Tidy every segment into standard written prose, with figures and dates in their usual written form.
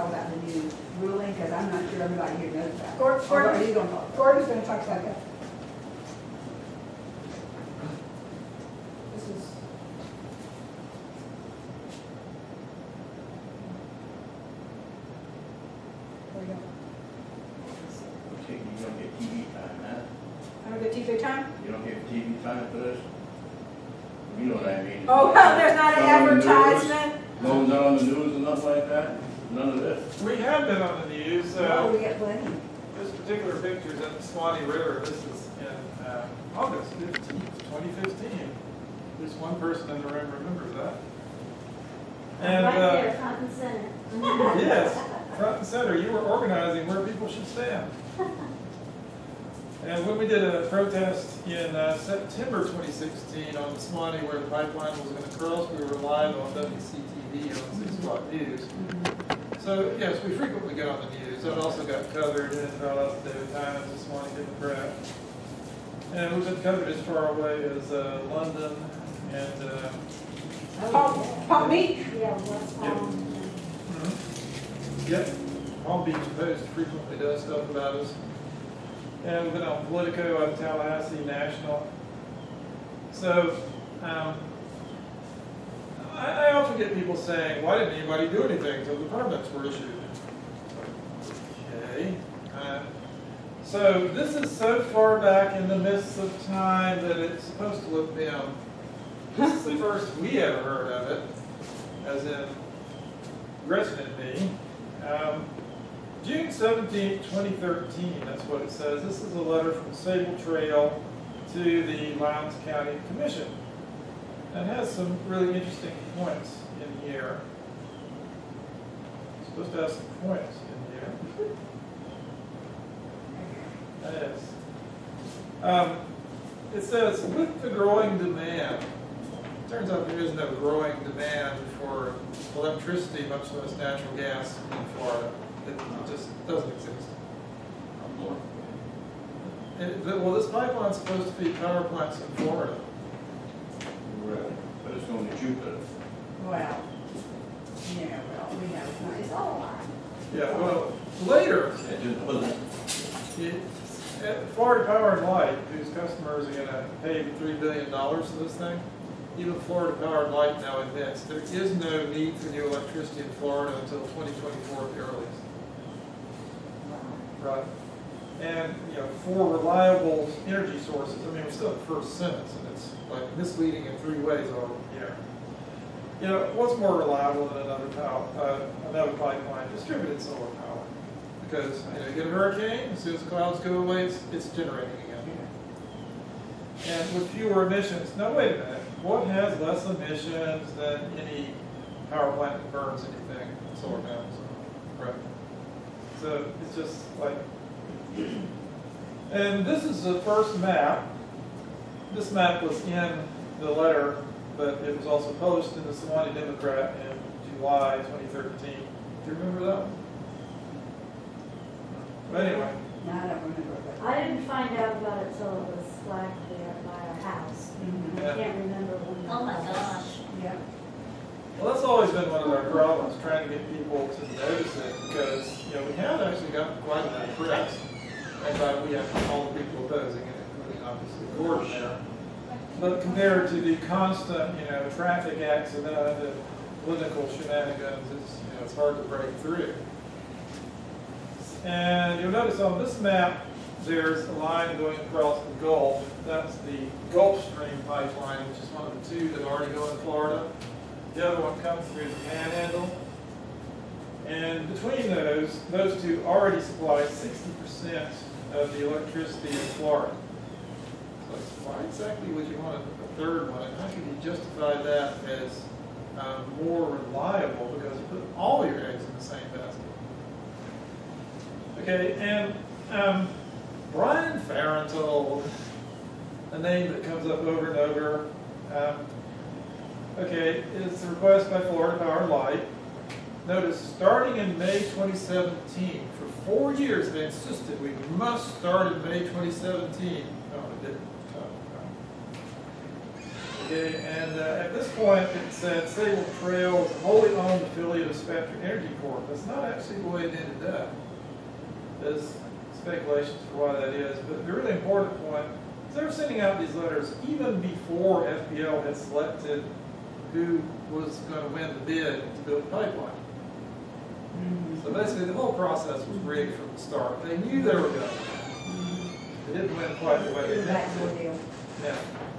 about the new ruling, because I'm not sure everybody here knows about it. Gordon's going to talk about that. This is. There we go. Okay, you don't get TV time, huh? I don't get TV time? You don't get TV time for this? You know what I mean? Oh, there's not an Not on the news, advertisement? No one's on the news and nothing like that? None of this? We have been on the news. Oh, we get plenty. This particular picture is at the Swanee River. This is in August 15th, 2015. At least one person in the room remembers that. And, right there, front and center. yes, front and center. You were organizing where people should stand. And when we did a protest in September 2016 on the Swanee where the pipeline was going to cross, we were live on WCTV on 6 O'clock News. So, yes, we frequently get on the news. That also got covered in the Daily Times, the Swanee Democrat. And we've been covered as far away as London and Palm Beach? Yeah, West Palm. Yep, Palm Beach Post frequently does stuff about us. And we've been on Politico out of Tallahassee, National. So, I often get people saying, why didn't anybody do anything until the permits were issued? Okay. So this is so far back in the mists of time that it's supposed to look dim. This is the first we ever heard of it, as in Gretchen and me. June 17th, 2013, that's what it says. This is a letter from Sable Trail to the Lowndes County Commission. And it has some really interesting points in here. It's supposed to have some points in here. Yes. It says, with the growing demand, turns out there is no growing demand for electricity, much less natural gas in Florida. It just doesn't exist. Well, this pipeline's supposed to feed power plants in Florida. Really? But it's going to Jupiter. Well, yeah, well, we know it's not, it's all a lie. Yeah, well, later, It just wasn't. Florida Power and Light, whose customers are going to pay $3 billion for this thing, even Florida Power and Light now admits there is no need for new electricity in Florida until 2024 at the earliest. Right. And, for reliable energy sources, I mean, we're still at the first sentence, and it's like misleading in 3 ways over here. What's more reliable than another pipeline? Distributed solar power. Because, you get a hurricane, as soon as the clouds go away, it's generating again. And with fewer emissions, now wait a minute, what has less emissions than any power plant that burns anything? Solar panels. Right. So it's just like, and this is the first map. This map was in the letter, but it was also published in the Swanee Democrat in July 2013. Do you remember that one? But anyway. No, I don't remember. But I didn't find out about it till it was flagged there by our house. Yeah. I can't remember when. Oh my gosh. yeah. Well, that's always been one of our problems, trying to get people to notice it, because, we have actually gotten quite a bit of press. In fact, we have all the people opposing it, including obviously Gordon there. But compared to the constant, traffic accident and political shenanigans, it's hard to break through. And you'll notice on this map, there's a line going across the Gulf. That's the Gulf Stream pipeline, which is one of the 2 that already go in Florida. The other one comes through the Panhandle. And between those 2 already supply 60% of the electricity in Florida. So why exactly would you want a 3rd one? And how could you justify that as more reliable? Because you put all your eggs in the same basket. Okay, and Brian Farenthold, a name that comes up over and over. Okay, it's a request by Florida Power and Light. Notice, starting in May 2017, for 4 years they insisted we must start in May 2017. No, it didn't. Okay, and at this point, it said Sable Trail is a wholly owned affiliate of Spectra Energy Corp. That's not actually the way it ended up. There's speculations for why that is, but the really important point is they were sending out these letters even before FPL had selected who was going to win the bid to build the pipeline. So basically, the whole process was rigged from the start. They knew they were going to. They didn't win quite the way they meant to. Yeah.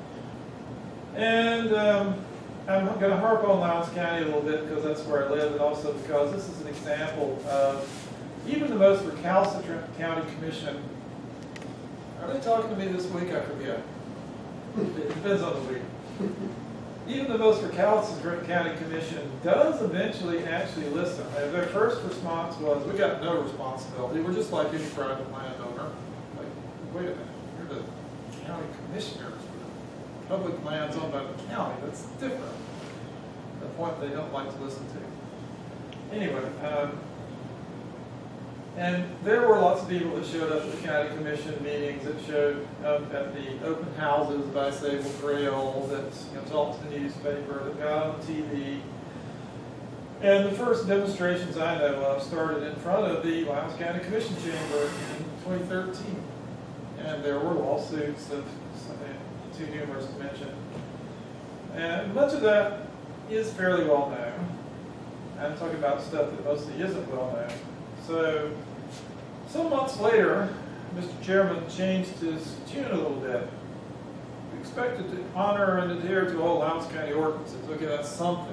And I'm going to harp on Lowndes County a little bit because that's where I live, and also because this is an example of even the most recalcitrant county commission. Are they talking to me this week? I forget. It depends on the week. Even the most recalcitrant county commission does eventually actually listen. And their first response was, we got no responsibility. We're just like any private landowner. Like, wait a minute, you're the county commissioners. Public lands owned by the county, that's different. The point they don't like to listen to. Anyway, and there were lots of people that showed up at the county commission meetings, that showed up at the open houses by Sable Trail, that talked to the newspaper, that got on TV. And the first demonstrations I know of started in front of the Lowndes County Commission Chamber in 2013. And there were lawsuits of too numerous to mention. And much of that is fairly well known. I'm talking about stuff that mostly isn't well known. So, some months later, Mr. Chairman changed his tune a little bit. We expected to honor and adhere to all Lowndes County ordinances. Okay, that's something.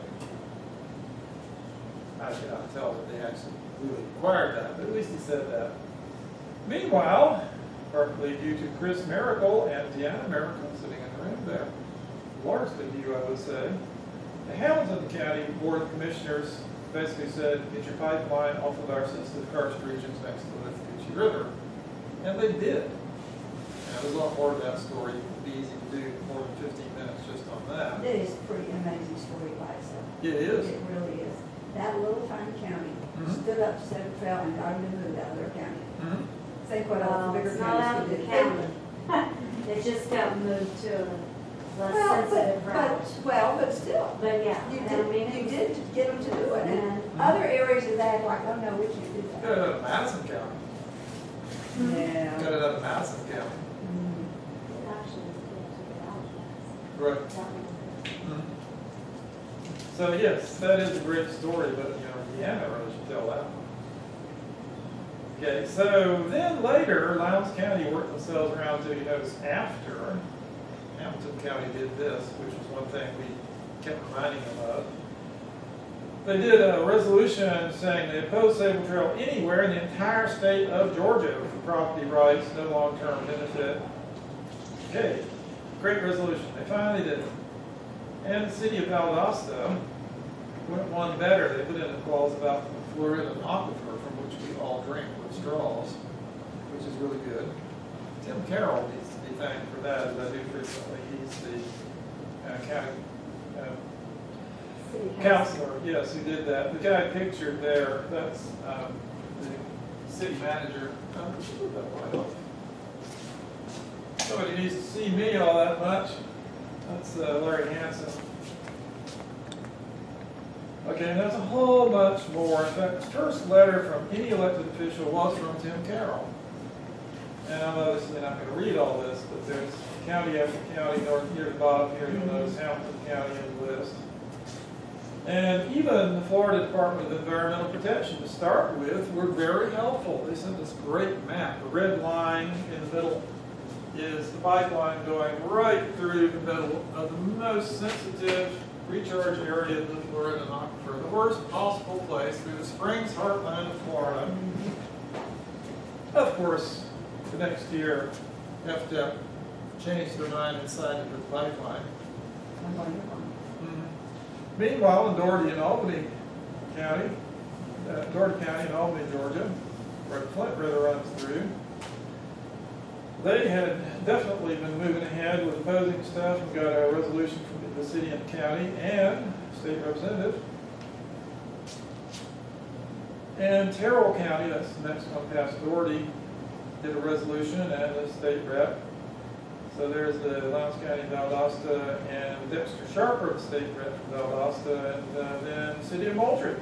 I cannot tell that they actually really required that, but at least he said that. Meanwhile, partly due to Chris Miracle and Deanna Miracle sitting in the room there, largely due, I would say, the Hamilton County Board of Commissioners basically said, get your pipeline off of our sensitive karst regions next to the Withlacoochee River. And they did. Now, there's a lot more to that story. It would be easy to do more than 15 minutes just on that. It is a pretty amazing story by itself. It is. It really is. That little tiny county stood up to Sable Trail and got them to move out of their county. Say what all the bigger It's not out of counties the did. county. It just got moved to a less Well, sensitive route. but still, But yeah, you and I mean, did, you it was- did get them to do it. And Mhm. other areas of that, like, oh no, we can't do Got that. it out of Madison County. Yeah. Got it out of Madison County. it actually was to the Right. outlet. So yes, that is a great story, but Deanna really should tell that one. Okay, so then later, Lowndes County worked themselves around to, after Hamilton County did this, which was one thing we kept reminding them of. They did a resolution saying they oppose Sable Trail anywhere in the entire state of Georgia for property rights, no long-term benefit. Okay, great resolution. They finally did it. And the city of Valdosta went one better. They put in a clause about the Florida aquifer from which we all drink with straws, which is really good. Tim Carroll needs to be thanked for that, as I do frequently. He's the county City counselor, yes, who did that. The guy pictured there, that's the city manager. Somebody needs to see me all that much. That's Larry Hansen. Okay, and there's a whole bunch more. In fact, the first letter from any elected official was from Tim Carroll. And I'm obviously not going to read all this, but there's county after county, north near the bottom here, you'll notice Hamilton County in the list. And even the Florida Department of Environmental Protection, to start with, were very helpful. They sent this great map. The red line in the middle is the pipeline going right through the middle of the most sensitive recharge area of the Florida aquifer, the worst possible place through the Springs heartland of Florida. Of course, the next year, FDEP changed their mind and sided with the pipeline. Meanwhile, in Doherty and Albany County, Doherty County in Albany, Georgia, where the Flint River runs through, they had definitely been moving ahead with opposing stuff and got a resolution from the city and county and state representative. And Terrell County, that's the next one past Doherty, did a resolution, and the state rep So there's the Lowndes County, Valdosta, and Dexter Sharper, the state rep from Valdosta, and then City of Moultrie.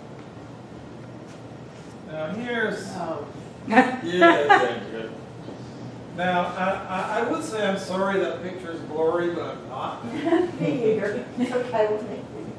Now here's, Oh, yeah. Now, I would say I'm sorry that picture is blurry, but I'm not. me either. It's okay with me.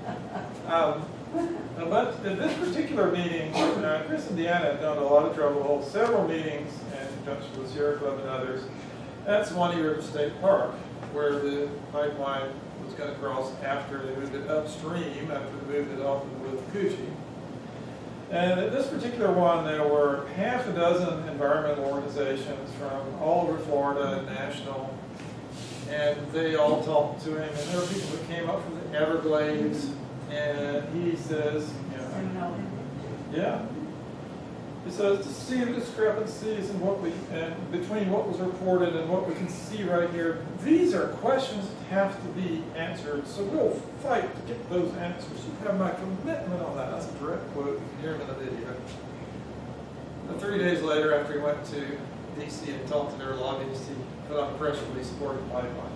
But at this particular meeting, Chris and Deanna have done a lot of trouble, hold several meetings in conjunction with Sierra Club and others at Swanee River State Park, where the pipeline was going to cross after they moved it upstream, after they moved it off of the Coochie. And at this particular one, there were half a dozen environmental organizations from all over Florida and national, and they all talked to him, and there were people that came up from the Everglades, and he says, yeah. He says, to see the discrepancies in between what was reported and what we can see right here, these are questions that have to be answered, so we'll fight to get those answers. You have my commitment on that. That's a direct quote. You can hear him in the video. And 3 days later, after he went to D.C. and talked to their lobbyists, he put out a press release supporting the pipeline.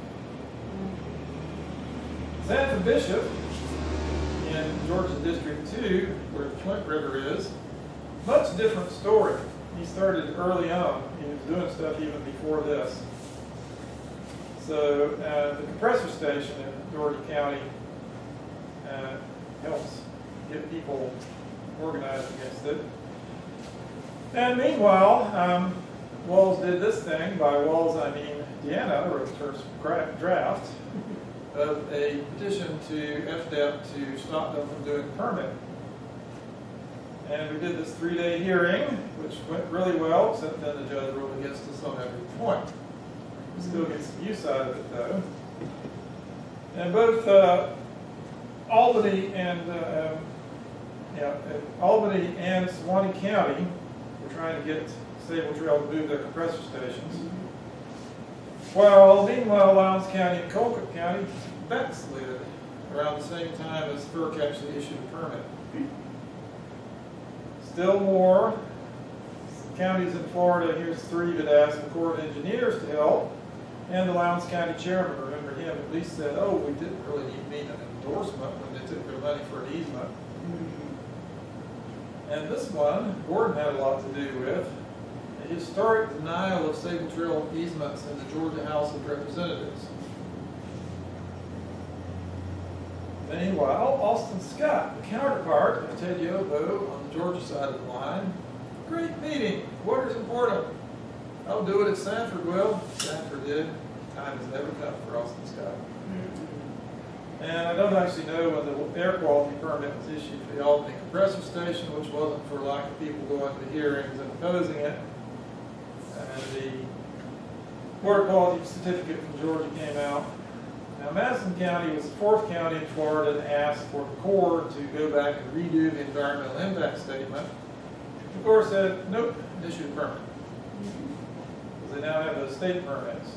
Sanford Bishop, in Georgia District 2, where the Flint River is, much different story. He started early on. He was doing stuff even before this. So the compressor station in Dougherty County helps get people organized against it. And meanwhile, Walls did this thing. By Walls, I mean Deanna wrote the first draft of a petition to FDEP to stop them from doing permitting. And we did this 3-day hearing, which went really well, except then the judge ruled against us on every point. We still get some use out of it, though. And both Albany and Suwannee County were trying to get Sabal Trail to move their compressor stations. Well, meanwhile, Lowndes County and Colquitt County backslid around the same time as FERC actually issued a permit. Still more counties in Florida, here's 3 that asked the Corps of Engineers to help, and the Lowndes County chairman, remember him, at least said, oh, we didn't really need an endorsement when they took their money for an easement. And this one, Gordon had a lot to do with, a historic denial of Sabal Trail easements in the Georgia House of Representatives. Meanwhile, Austin Scott, the counterpart of Ted Yoho on the Georgia side of the line, great meeting. Water's important. I'll do it at Sanford. Well, Sanford did. Time has never come for Austin Scott. And I don't actually know when the air quality permit was issued for the Albany compressor station, which wasn't for lack of people going to hearings and opposing it. And the water quality certificate from Georgia came out. Now, Madison County was the 4th county in Florida to ask for the Corps to go back and redo the environmental impact statement. The Corps said, nope, issue a permit. Because they now have those state permits.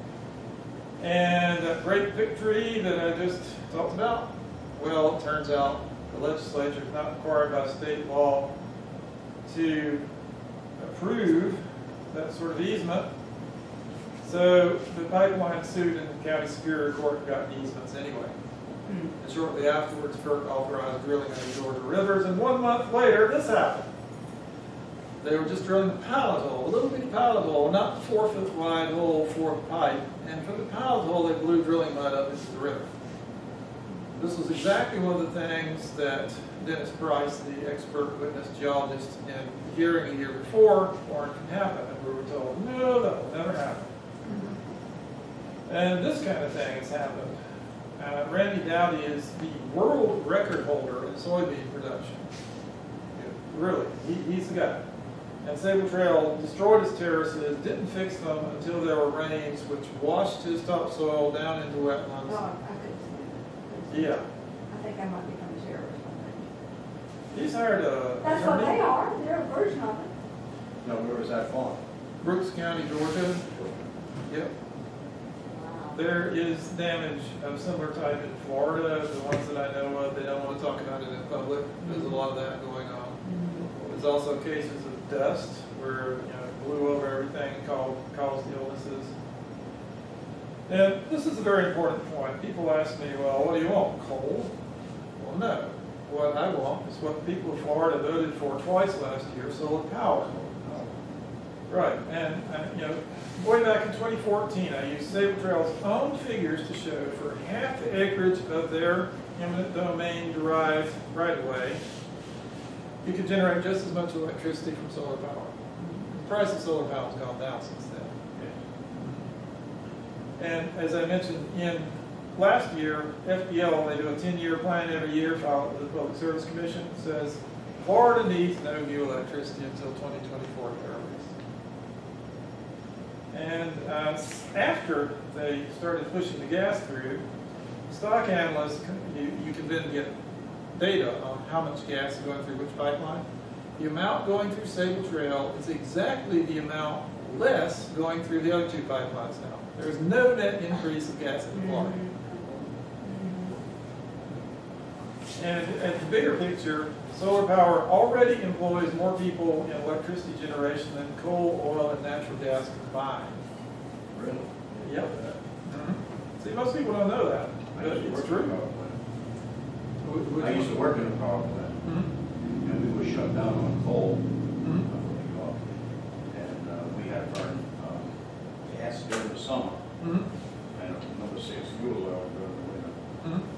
And that great victory that I just talked about, well, it turns out the legislature is not required by state law to approve that sort of easement. So the pipeline sued in the county superior court and got easements anyway. And shortly afterwards, FERC authorized drilling of the Georgia rivers, and 1 month later, this happened. They were just drilling the pilot hole, a little bitty pilot hole, not the 4-foot wide hole for the pipe. And from the pilot hole, they blew drilling mud up into the river. This was exactly one of the things that Dennis Price, the expert witness geologist, in the hearing a year before warned can happen. And we were told, no, that will never happen. And this kind of thing has happened. Randy Dowdy is the world record holder in soybean production. Really, he's the guy. And Sabal Trail destroyed his terraces, didn't fix them until there were rains, which washed his topsoil down into wetlands. Oh, I couldn't see it. Yeah. I think I might become a sheriff or something. He's hired a That's what they are. They're a version of it. No, where was that farm? Brooks County, Georgia. Yep. Wow. There is damage of similar type in Florida. The ones that I know of, they don't want to talk about it in public. There's a lot of that going on. There's also cases of dust where it blew over everything, caused illnesses. And this is a very important point. People ask me, well, what do you want, coal? Well, no. What I want is what the people of Florida voted for twice last year, solar power. Right, and you know, way back in 2014, I used Sabal Trail's own figures to show for half the acreage of their eminent domain derived right-of-way, you could generate just as much electricity from solar power. The price of solar power has gone down since then. And as I mentioned, in last year, FPL, they do a 10-year plan every year, filed with the Public Service Commission, says Florida needs no new electricity until 2024 at the earliest. And after they started pushing the gas through, stock analysts, you can then get data on how much gas is going through which pipeline. The amount going through Sabal Trail is exactly the amount less going through the other two pipelines now. There is no net increase of gas in Florida. And at the bigger picture, solar power already employs more people in electricity generation than coal, oil, and natural gas combined. Really? Yep. See, most people don't know that, I but used to it's work in a true. power plant. I used to work in a power plant, and we were shut down on coal. And we had to burn gas during the summer, and number 6 fuel oil during the winter.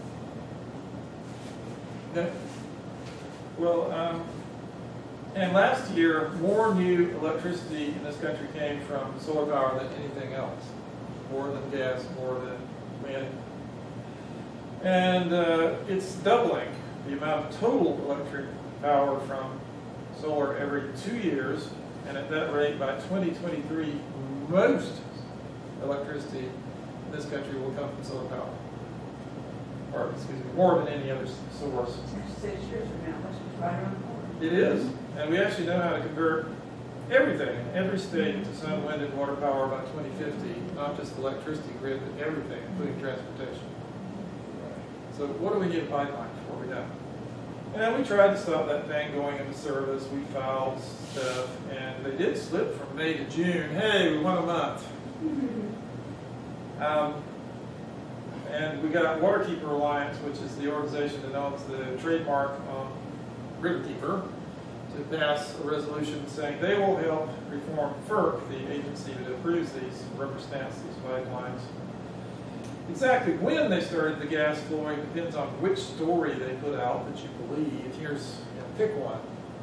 Okay. Well, and last year, more new electricity in this country came from solar power than anything else. More than gas, more than wind. And it's doubling the amount of total electric power from solar every 2 years. And at that rate, by 2023, most electricity in this country will come from solar power. Or, excuse me, more than any other source. 6 years from now, let's just right around the corner. It is, and we actually know how to convert everything in every state to sun, wind, and water power by 2050, not just the electricity grid, but everything, including transportation. So what do we need a pipeline for? We don't. And we tried to stop that thing going into service. We filed stuff, and they did slip from May to June. Hey, we want a month. And we got Waterkeeper Alliance, which is the organization that owns the trademark on Riverkeeper, to pass a resolution saying they will help reform FERC, the agency that approves these, rubber stamps these pipelines. Exactly when they started the gas flowing depends on which story they put out that you believe. Here's, pick one.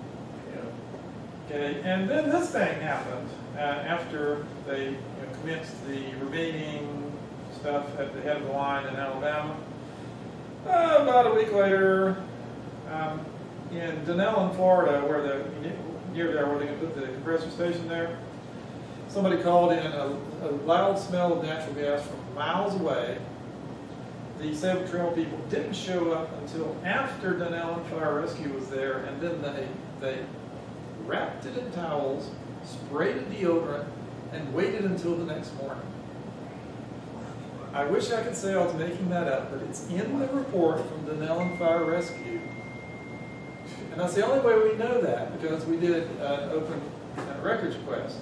Okay, and then this thing happened after they commenced the remaining stuff at the head of the line in Alabama. About a week later, in Dunellen, Florida, near there where they can put the compressor station there, somebody called in a loud smell of natural gas from miles away. The Sabal Trail people didn't show up until after Dunellen Fire Rescue was there, and then they wrapped it in towels, sprayed a deodorant, and waited until the next morning. I wish I could say I was making that up, but it's in the report from Dunellen Fire Rescue. And that's the only way we know that, because we did an open records request.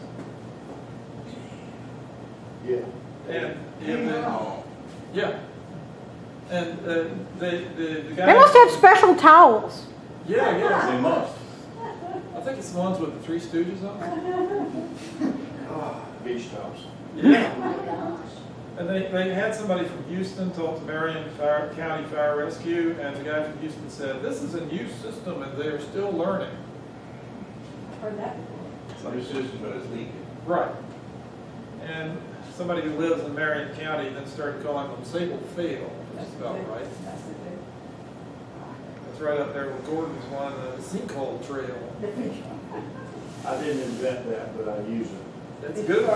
Yeah. And yeah. And the guy... They must have special towels. Yeah. They must. I think it's the ones with the Three Stooges on them. Beach tops. Yeah. And they had somebody from Houston talk to Marion County Fire Rescue, and the guy from Houston said, this is a new system and they are still learning. I've heard that before. It's a new system, but it's leaking. Right. And somebody who lives in Marion County then started calling them Sabal Fail, which is about right. That's the good. That's right up there with Gordon's one, the Sinkhole Trail. I didn't invent that, but I use it. That's good.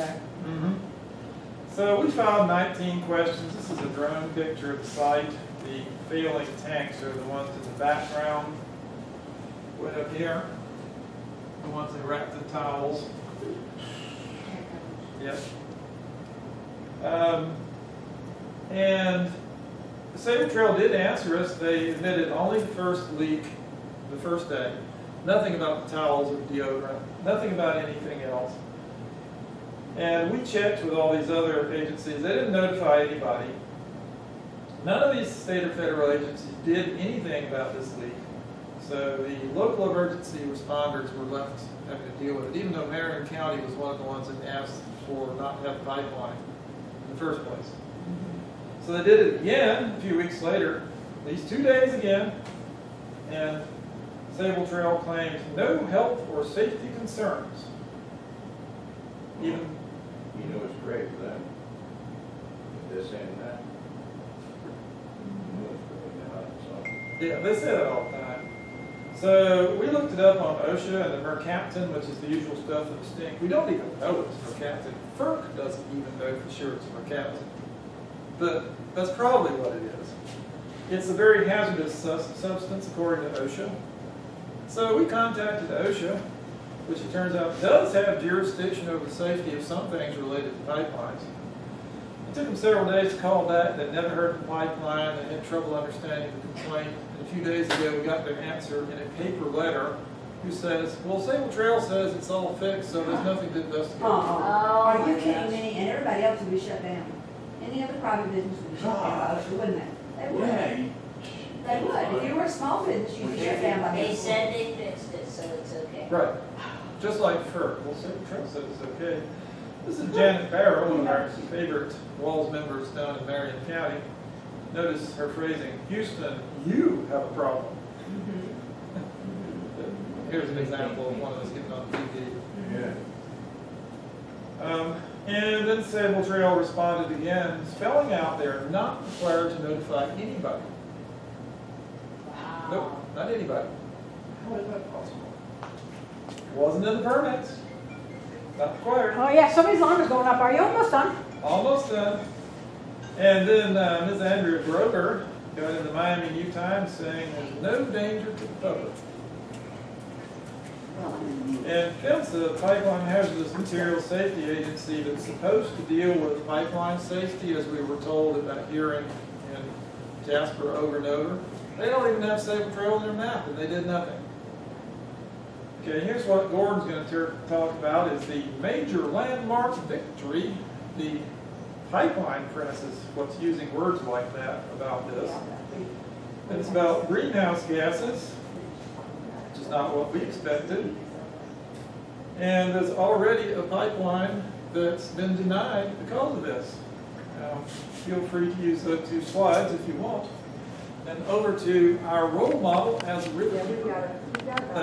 So we filed 19 questions. This is a drone picture of the site. The failing tanks are the ones in the background. Right up here. The ones they wrapped in towels. Yep. And the Sabal Trail did answer us. They admitted only the first leak, the first day. Nothing about the towels or deodorant. Nothing about anything else. And we checked with all these other agencies. They didn't notify anybody. None of these state or federal agencies did anything about this leak. So the local emergency responders were left having to deal with it, even though Marion County was one of the ones that asked for not to have a pipeline in the first place. So they did it again a few weeks later, these 2 days again, and Sable Trail claimed no health or safety concerns. Even You know it's great for them. This and that. You know it's great, so. Yeah, they say that all the time. So we looked it up on OSHA and the mercaptan, which is the usual stuff for the stink. We don't even know it's mercaptan. FERC doesn't even know for sure it's mercaptan. But that's probably what it is. It's a very hazardous substance according to OSHA. So we contacted OSHA, which it turns out does have jurisdiction over the safety of some things related to pipelines. It took them several days to call back. They'd never heard of the pipeline. They had trouble understanding the complaint. And a few days ago, we got their answer in a paper letter who says, well, Sable Trail says it's all fixed, so there's nothing to investigate. Are you my kidding gosh. me? And everybody else would be shut down. Any other private business would be shut down, wouldn't they? They would. They would. If you were a small business, you'd be shut down by They this. said they fixed it, so it's okay. Right. Just like FERC. Well, Sable Trail said it's okay. This is Janet Barrow, one of our favorite WALS members down in Marion County. Notice her phrasing, Houston, you have a problem. Here's an example of one of us getting on TV. Yeah. And then Sable Trail responded again, spelling out they're not required to notify anybody. Wow. Nope, not anybody. How is that possible? Wasn't in the permits. Not required. Oh yeah, somebody's alarm is going up. Are you almost done? Almost done. And then Ms. Andrea Grover got in the Miami New Times saying there's no danger to the public. And PHMSA, the Pipeline Hazardous Materials Safety Agency, that's supposed to deal with pipeline safety, as we were told at that hearing in Jasper over and over, they don't even have Sable Trail on their map, and they did nothing. Okay, here's what Gordon's going to talk about is the major landmark victory. The pipeline press is what's using words like that about this. And it's about greenhouse gases, which is not what we expected. And there's already a pipeline that's been denied because of this. Now, feel free to use those 2 slides if you want. And over to our role model as Yeah, written. we got it. We got it.